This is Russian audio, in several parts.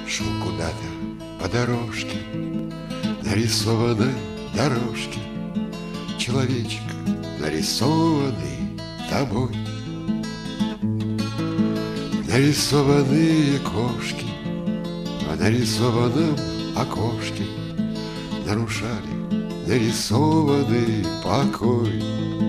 Шел куда-то по дорожке, нарисованной дорожке, человечек, нарисованный тобой. Нарисованные кошки в нарисованном окошке нарушали нарисованный покой.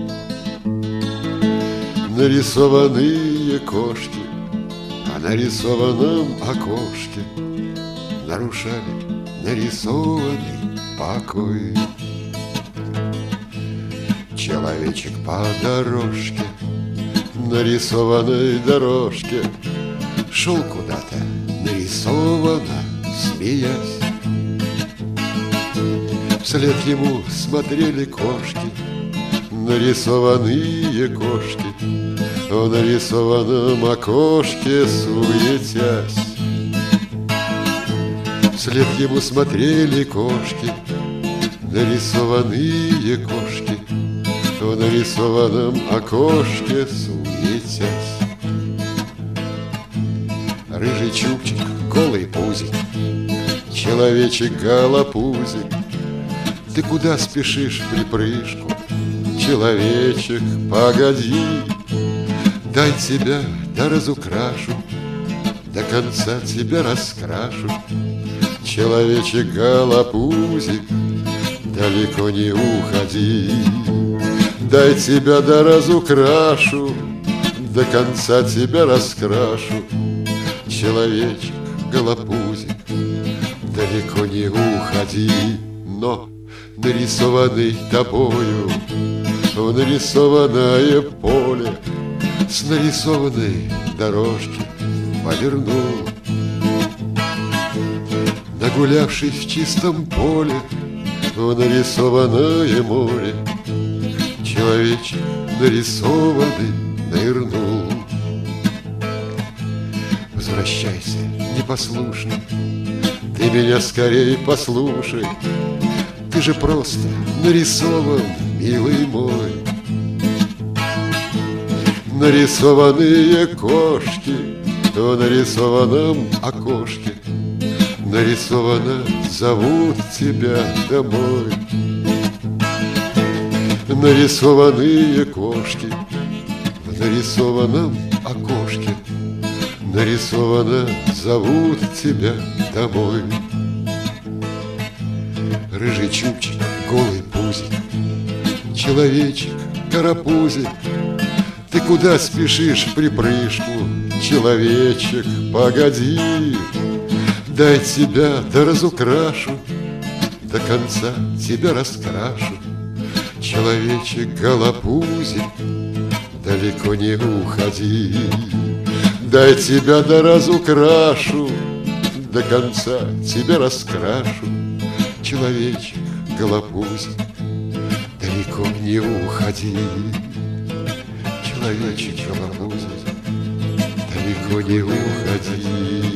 Нарисованные кошки в нарисованном окошке нарушали нарисованный покой. Человечек по дорожке, нарисованной дорожке, шел куда-то нарисованно, смеясь. Вслед ему смотрели кошки, нарисованные кошки, в нарисованном окошке суетясь. Вслед ему смотрели кошки, нарисованные кошки, в нарисованном окошке суетясь. Рыжий чубчик, голый пузик, человечек голопузик, ты куда спешишь в припрыжку? Человечек, погоди, дай тебя да разукрашу, до конца тебя раскрашу. Человечек голопузик, далеко не уходи, дай тебя да разукрашу, до конца тебя раскрашу. Человечек голопузик, далеко не уходи, но нарисованный тобою в нарисованное поле с нарисованной дорожки повернул. Нагулявшись в чистом поле в нарисованное море, человечек нарисованный нырнул. Возвращайся, непослушный, ты меня скорей послушай, ты же просто нарисован, милый мой. Нарисованные кошки в нарисованном окошке нарисовано зовут тебя домой. Нарисованные кошки в нарисованном окошке нарисовано зовут тебя домой. Рыжий чубчик, голый пузик, человечек, карапузик, ты куда спешишь в припрыжку? Человечек, погоди, дай тебя да разукрашу, до конца тебя раскрашу. Человечек, голопузик, далеко не уходи, дай тебя да разукрашу, до конца тебя раскрашу. Человечек, голопузик, далеко не уходи. Человечек, голопузик, далеко не уходи.